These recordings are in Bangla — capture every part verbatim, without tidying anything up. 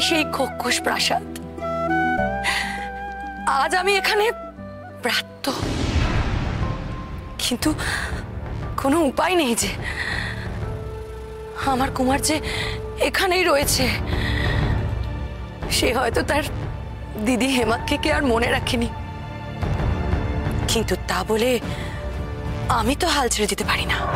সেই খোকস প্রাসাদ। আজ আমি এখানে প্রাপ্ত, কিন্তু কোনো উপায় নেই যে আমার কুমার যে এখানেই রয়েছে। সে হয়তো তার দিদি হেমাক্ষীকে আর মনে রাখেনি, কিন্তু তা বলে আমি তো হাল ছেড়ে দিতে পারি না।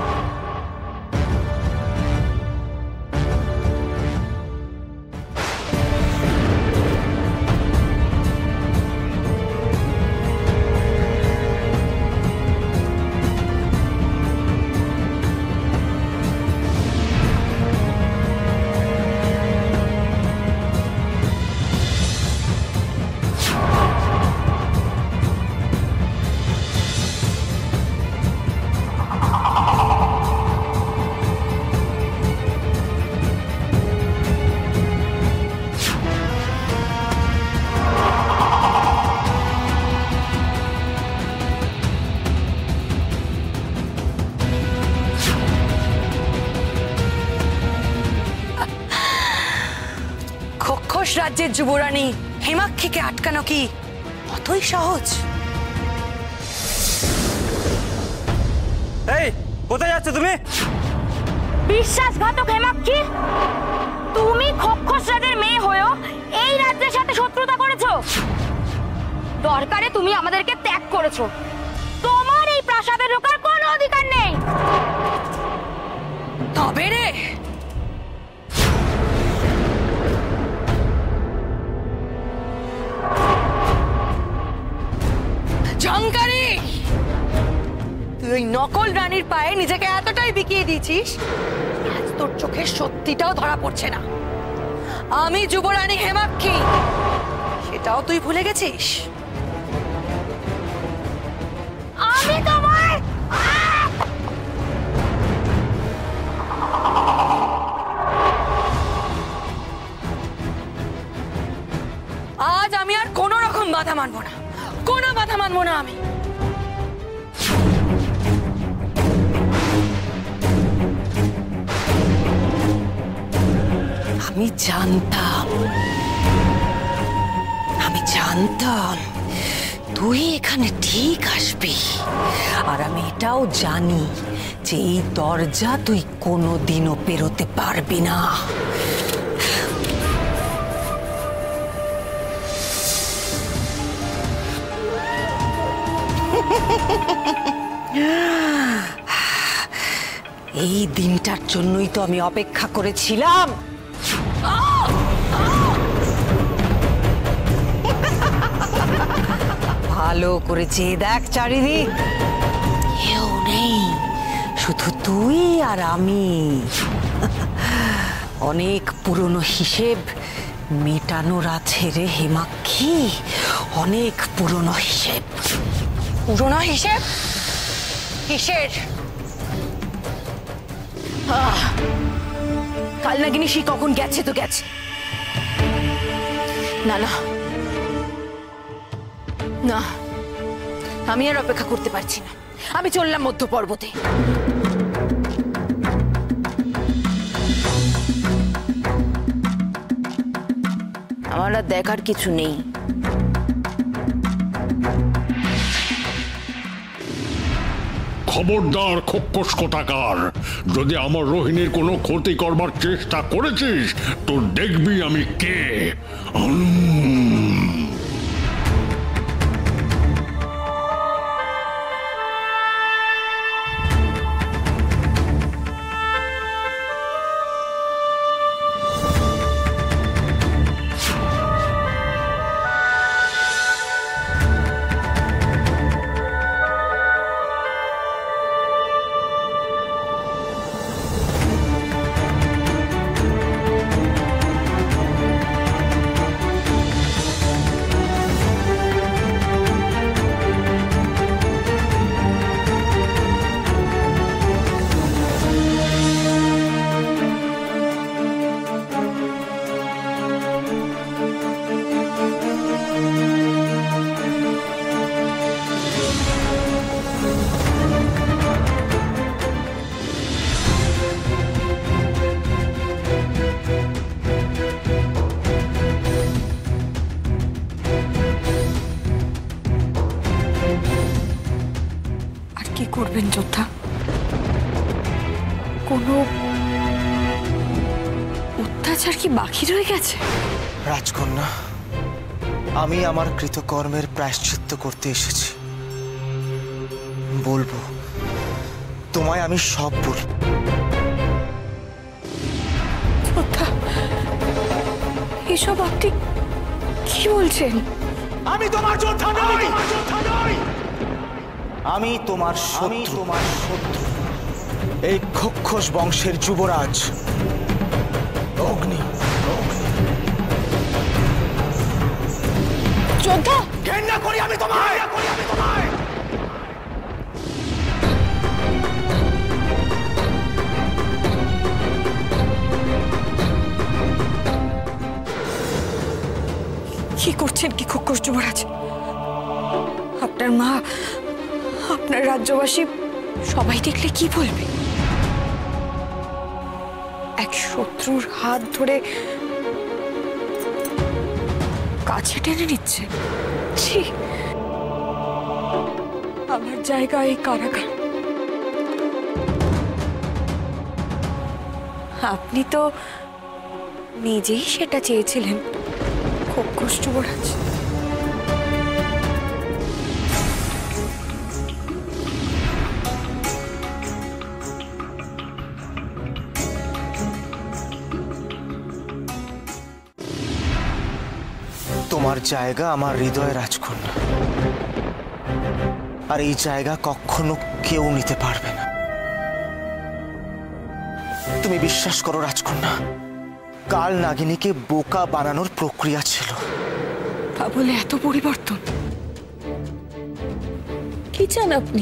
রাজ্যের যুবরানী হেমাক্ষীকে আটকানো কি অতই সহজ? এই কোথায় যাচ্ছ তুমি? বিশ্বাসঘাতক হেমাক্ষী, তুমি খোকস রাজের মেয়ে হয়েও এই রাজ্যের সাথে শত্রুতা করেছো। দরকারে তুমি আমাদেরকে ত্যাগ করেছো। তোমার এই প্রাসাদে ঢোকার কোনো অধিকার নেই। তবে রে, ঝংকারি, তুই ওই নকল রানীর পায়ে নিজেকে এতটাই বিকিয়ে দিয়েছিস, আজ তোর চোখের সত্যিটাও ধরা পড়ছে না। আমি যুবরানী হেমাক্ষী, সেটাও তুই ভুলে গেছিস। আমি তোমার আজ আমি আর কোনো রকম বাধা মানবো না, কোনো বাধা মানবো না। আমি আমি জানতাম, আমি জানতাম তুই এখানে ঠিক আসবি, আর আমি এটাও জানি যে এই দরজা তুই কোনোদিনও পেরোতে পারবি না। এই দিনটার জন্যই তো আমি অপেক্ষা করেছিলাম। ভালো করে চেয়ে দেখ চারিদিক, কেউ নেই, শুধু তুই আর আমি। অনেক পুরনো হিসেব মেটানোর আছে রে হেমাক্ষী, অনেক পুরনো হিসেব। পুরনো হিসেব? কিসের? কাল নাগিনী সে কখন গেছে তো গেছে। না না না, আমি আর অপেক্ষা করতে পারছি না। আমি চললাম মধ্য পর্বতে। আমার আর দেখার কিছু নেই। খবরদার খোকস কোথাকার, যদি আমার রোহিণীর কোনো ক্ষতি করবার চেষ্টা করেছিস তো দেখবি আমি কে। করবেন যোদ্ধা? কোনো অত্যাচার কি বাকি রয়ে গেছে? রাজকন্যা, আমি আমার কৃতকর্মের প্রায়শ্চিত্ত করতে এসেছি। বলবো, তোমায় আমি সব বলবো। যোদ্ধা, এসব আপনি কি বলছেন? আমি তোমার যোদ্ধা নই, আমি তোমার শত্রু, তোমার শত্রু। এই খোক্ষস বংশের যুবরাজ অগ্নি। যোদ্ধা, ঘেন্না করি আমি তোমায়, করি আমি তোমায়। কি করছেন কি খোক্ষস যুবরাজ? আপনার মা, আপনার রাজ্যবাসী সবাই দেখলে কি বলবে? এক শত্রুর হাত ধরে কাছে টেনে নিচ্ছে। ছি, আমার জায়গা এই কারাগার। আপনি তো নিজেই সেটা চেয়েছিলেন খোক্ষস যুবরাজ। তোমার জায়গা আমার হৃদয়ে রাজকন্যা, আর এই জায়গা কখনো কেউ নিতে পারবে না। তুমি বিশ্বাস করো রাজকন্যা, কাল নাগিনীকে বোকা বানানোর প্রক্রিয়া ছিল। তা বলে এত পরিবর্তন? কি চান আপনি?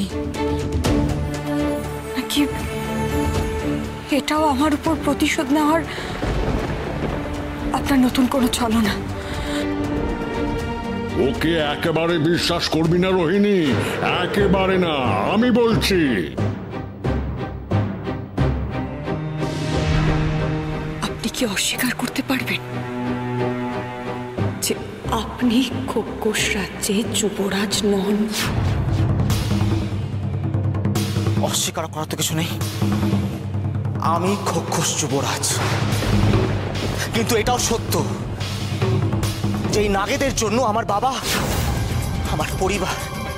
নাকি এটাও আমার উপর প্রতিশোধ নেওয়ার আপনার নতুন কোনো ছলনা? ওকে একেবারে বিশ্বাস করবি না রোহিণী, একেবারে না, আমি বলছি। আপনি কি অস্বীকার করতে পারবেন যে আপনি খোক্ষস রাজ্যে যুবরাজ নন? অস্বীকার করার তো কিছু নেই, আমি খোক্ষস যুবরাজ। কিন্তু এটাও সত্য যে এই নাগেদের জন্য আমার বাবা, আমার পরিবার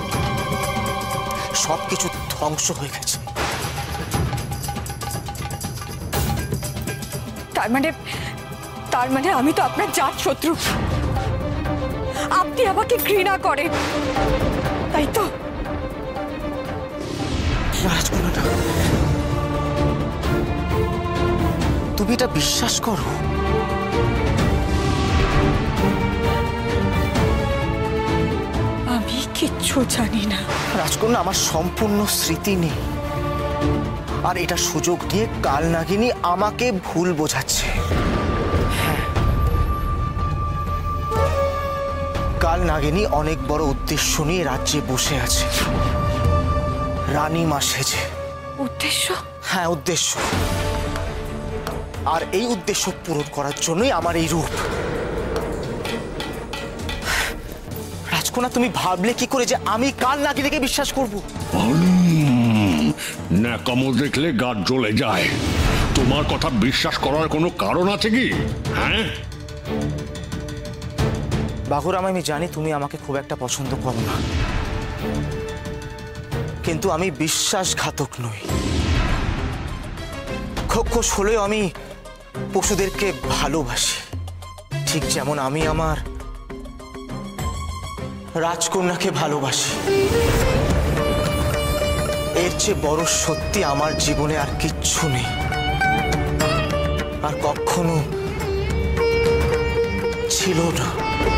সবকিছু ধ্বংস হয়ে গেছে। তার মানে তার মানে আমি তো আপনার জাত শত্রু। আপনি আমাকে ঘৃণা করেন, তাই তো? রাজকন্যা, তুমি এটা বিশ্বাস করো? আমি কিচ্ছু জানি না রাজকন্যা, আমার সম্পূর্ণ স্মৃতি নেই, আর এটা সুযোগ নিয়ে কাল নাগিনী আমাকে ভুল বোঝাচ্ছে। কাল নাগিনী অনেক বড় উদ্দেশ্য নিয়ে রাজ্যে বসে আছে, রানীমা সেজে। উদ্দেশ্য? হ্যাঁ, উদ্দেশ্য। আর এই উদ্দেশ্য পূরণ করার জন্যই আমার এই রূপ। রাজকন্যা, তুমি ভাবলে কি করে যে আমি কাল নাগিনীকে বিশ্বাস করব? ন্যাকামো দেখলে গা জ্বলে যায়। তোমার কথা বিশ্বাস করার কোনো কারণ আছে কি? হ্যাঁ, বাঘুরাম, আমি জানি তুমি আমাকে খুব একটা পছন্দ করো না, কিন্তু আমি বিশ্বাসঘাতক নই। খোক্ষস হলেও আমি পশুদেরকে ভালোবাসি, ঠিক যেমন আমি আমার রাজকন্যাকে ভালোবাসি। এর চেয়ে বড় সত্যি আমার জীবনে আর কিচ্ছু নেই, আর কখনো ছিল না।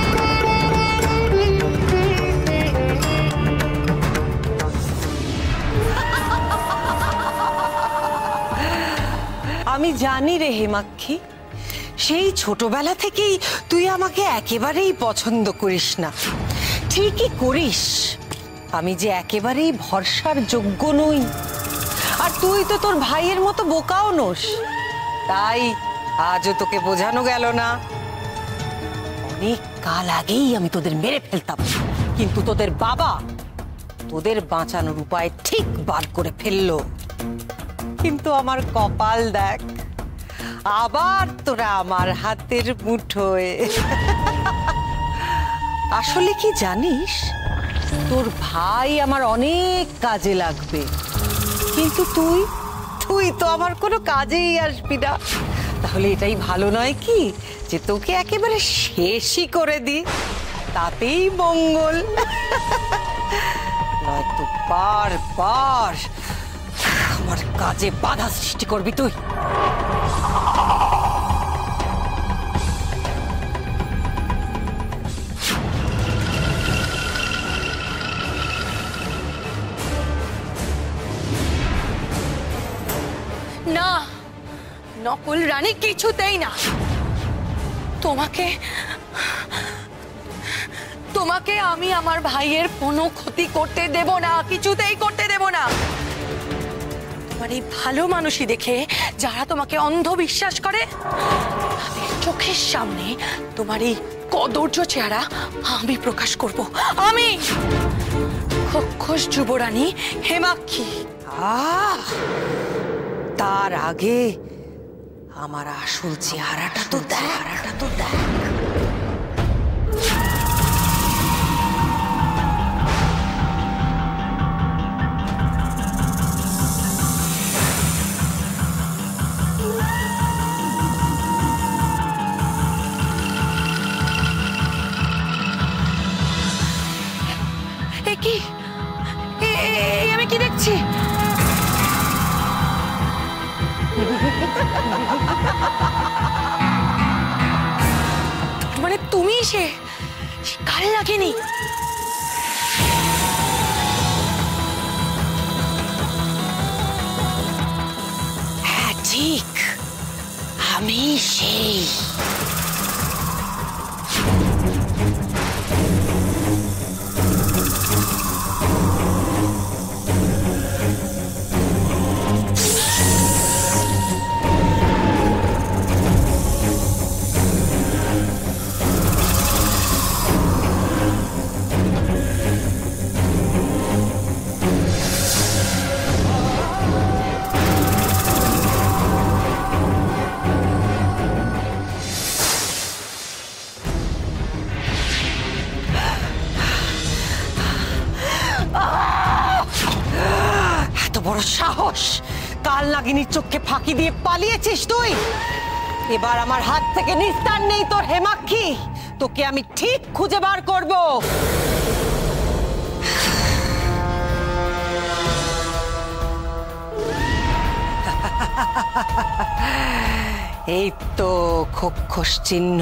আমি জানি রে হেমাক্ষী, সেই ছোটবেলা থেকেই তুই আমাকে একেবারেই পছন্দ করিস না। ঠিকই করিস, আমি যে একেবারেই ভরসার যোগ্য নই, আর তুই তো তোর ভাইয়ের মতো বোকাও নোস। তাই আজও তোকে বোঝানো গেল না। অনেক কাল আগেই আমি তোদের মেরে ফেলতাম, কিন্তু তোদের বাবা তোদের বাঁচানোর উপায় ঠিক বার করে ফেললো। কিন্তু আমার কপাল দেখ, আবার তোরা আমার হাতের মুঠোয়। আসলে কি জানিস, তোর ভাই আমার অনেক কাজে লাগবে, কিন্তু তুই তুই তো আমার কোনো কাজেই আসবি না। তাহলে এটাই ভালো নয় কি যে তোকে একেবারে শেষই করে দি, তাতেই মঙ্গল। নয়তো বারবার আমার কাজে বাধা সৃষ্টি করবি তুই। না, নকল রানী কিছুতেই না। তোমাকে তোমাকে আমি আমার ভাইয়ের কোনো ক্ষতি করতে দেব না, কিছুতেই করতে দেব না। তোমার এই ভালো মানুষই দেখে যারা তোমাকে অন্ধ বিশ্বাস করে, তাদের চোখের সামনে তোমার এই কদর্য চেহারা আমি প্রকাশ করব। আমি খক্ষস যুবরানী হেমাক্ষী। আহ, তার আগে আমার আসল চেহারাটা তো চেহারাটা তো দেখ। এ কি, এ- এ- আমি কি দেখছি? মানে তুমি সে কাল লাগেনি? হ্যাঁ ঠিক, আমি সেই। বড় সাহস, কাল নাগিনীর চোখকে ফাঁকি দিয়ে পালিয়েছিস তুই। এবার আমার হাত থেকে নিস্তার নেই তোর হেমাক্ষী, তোকে আমি ঠিক খুঁজে বার করব। এই তো খক্ষস চিহ্ন।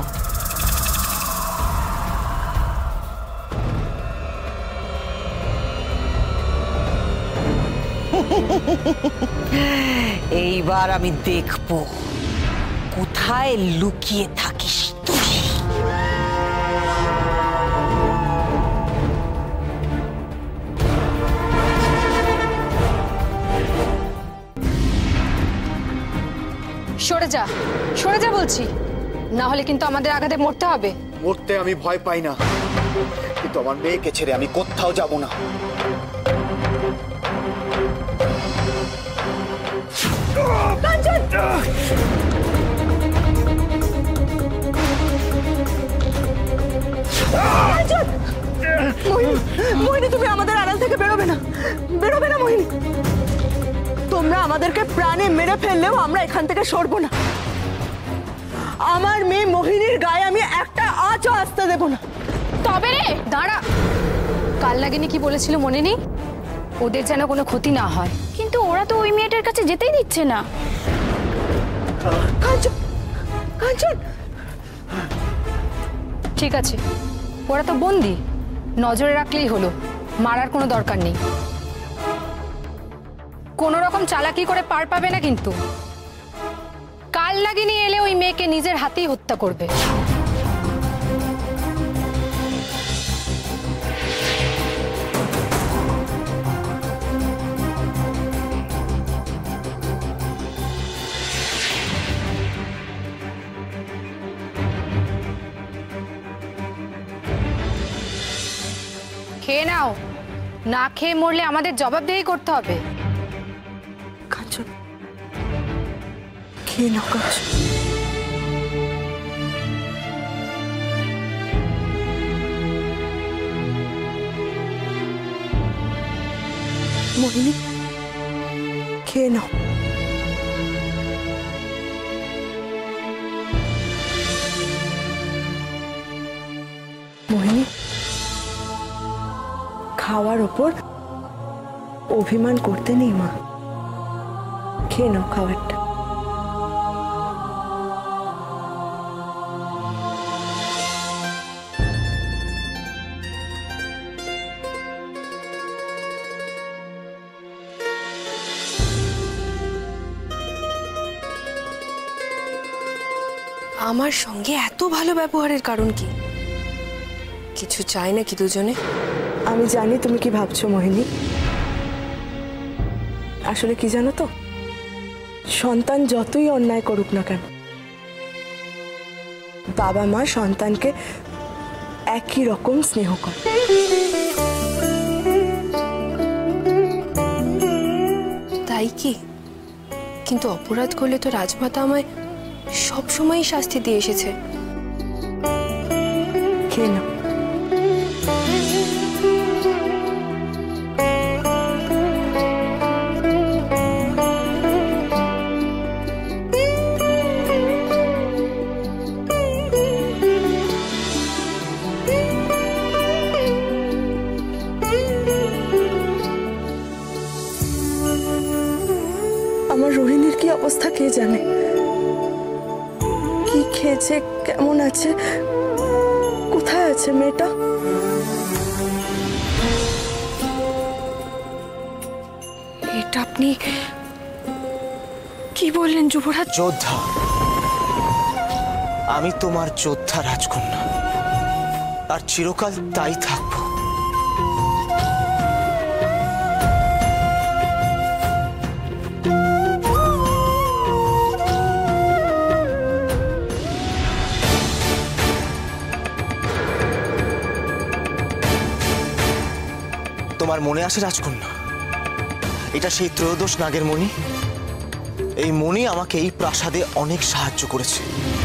এইবার আমি দেখব কোথায় লুকিয়ে থাকিস তুই। সরে যা, সরে যা বলছি, না হলে কিন্তু আমাদের আঘাতে মরতে হবে। মরতে আমি ভয় পাই না, কিন্তু আমার মেয়েকে ছেড়ে আমি কোথাও যাব না। মোহিনী, তুমি আমাদের আড়াল থেকে বেরোবে না, বেরোবে না মোহিনী। তোমরা আমাদেরকে প্রাণে মেরে ফেললেও আমরা এখান থেকে সরবো না। আমার মেয়ে মোহিনীর গায়ে আমি একটা আঁচও আসতে দেব না। তবে রে দাঁড়া, কাল লাগেনি কি বলেছিল মনে নেই? ওদের যেন কোনো ক্ষতি না হয়। কিন্তু ওরা তো ওই মেয়েটার কাছে যেতেই দিচ্ছে না। কাঞ্চন, কাঞ্চন, ঠিক আছে, ওরা তো বন্দি, নজরে রাখলেই হলো, মারার কোনো দরকার নেই। কোনো রকম চালাকি করে পার পাবে না কিন্তু। কাল লাগেনি এলে ওই মেয়েকে নিজের হাতেই হত্যা করবে। খেয়ে নাও, না খেয়ে মরলে আমাদের জবাবদিহি করতে হবে। কাঞ্চন, খেয়ে নাও কাঞ্চন। মোহিনী, খেয়ে নাও। মোহিনী, খাওয়ার ওপর অভিমান করতে নেই মা, খেয়ে নাও খাবারটা। আমার সঙ্গে এত ভালো ব্যবহারের কারণ কি? কিছু চাই না কি দুজনে? আমি জানি তুমি কি ভাবছো মোহিনী। আসলে কি জানো তো, সন্তান যতই অন্যায় করুক না কেন, বাবা মা সন্তানকে একই রকম স্নেহ করে। তাই কি? কিন্তু অপরাধ করলে তো রাজমাতা আমায় সবসময়ই শাস্তি দিয়ে এসেছে। খেয়ে নাও। আমার রোহিণীর কি অবস্থা কে জানে, কি খেয়েছে, কেমন আছে, কোথায় আছে মেয়েটা? এটা আপনি কি বললেন যুবরাজ? যোদ্ধা, আমি তোমার যোদ্ধা রাজকন্যা, আর চিরকাল তাই থাকবো। তোমার মনে আছে রাজকন্যা, এটা সেই ত্রয়োদশ নাগের মণি। এই মণি আমাকে এই প্রাসাদে অনেক সাহায্য করেছে।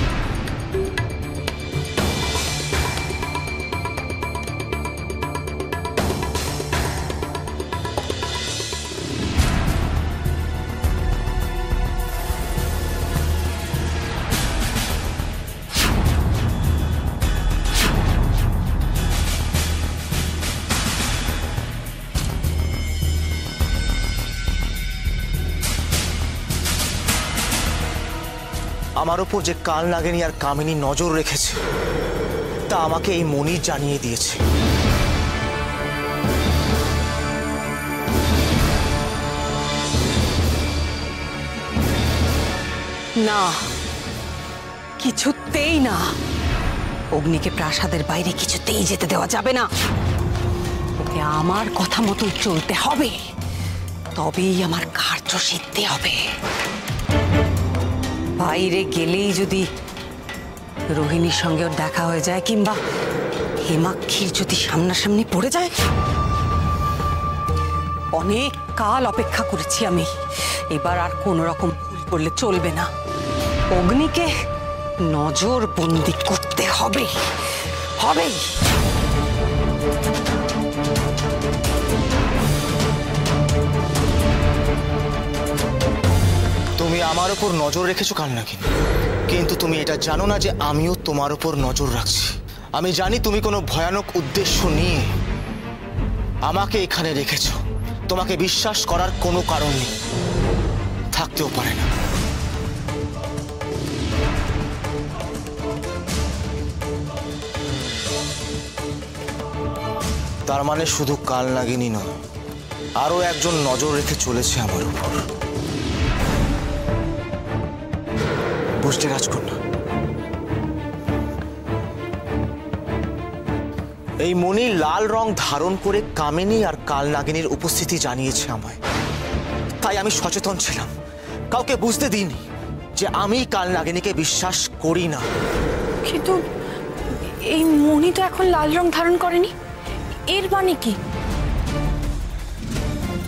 আমার ওপর যে কাল নাগিনী আর কামিনী নজর রেখেছে তা আমাকে এই মণি জানিয়ে দিয়েছে। না, কিছুতেই না। অগ্নিকে প্রাসাদের বাইরে কিছুতেই যেতে দেওয়া যাবে না। ওকে আমার কথা মতো চলতে হবে, তবেই আমার কার্য সিদ্ধি হবে। বাইরে গেলেই যদি রোহিণীর সঙ্গে ওর দেখা হয়ে যায়, কিংবা হেমাক্ষীর যদি সামনাসামনি পড়ে যায়, অনেক কাল অপেক্ষা করেছি আমি, এবার আর কোনো রকম ভুল করলে চলবে না। অগ্নিকে নজর বন্দি করতে হবে, হবেই। তুমি আমার উপর নজর রেখেছো কাল নাগিনী, কিন্তু তুমি এটা জানো না যে আমিও তোমার উপর নজর রাখছি। আমি জানি তুমি কোনো ভয়ানক উদ্দেশ্য নিয়ে আমাকে এখানে রেখেছো। তোমাকে বিশ্বাস করার কোনো কারণ নেই, থাকতেও পারে না। তার মানে শুধু কাল নাগিনী নয়, আরো একজন নজর রেখে চলেছে আমার উপর। বুঝতে রাজকন্যা, এই মণি লাল রং ধারণ করে কামিনী আর কাল নাগিনীর উপস্থিতি জানিয়েছে আমায়, তাই আমি সচেতন ছিলাম। কাউকে বুঝতে দিইনি যে আমি কাল নাগিনীকে বিশ্বাস করি না। কিন্তু এই মণি তো এখন লাল রং ধারণ করেনি, এর মানে কি?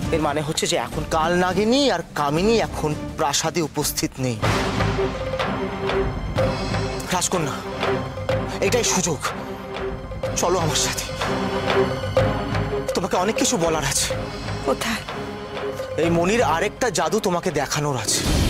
এর মানে হচ্ছে যে এখন কাল নাগিনী আর কামিনী এখন প্রাসাদে উপস্থিত নেই। রাজকন্যা, এটাই সুযোগ, চলো আমার সাথে, তোমাকে অনেক কিছু বলার আছে। কোথায়? এই মনির আরেকটা জাদু তোমাকে দেখানোর আছে।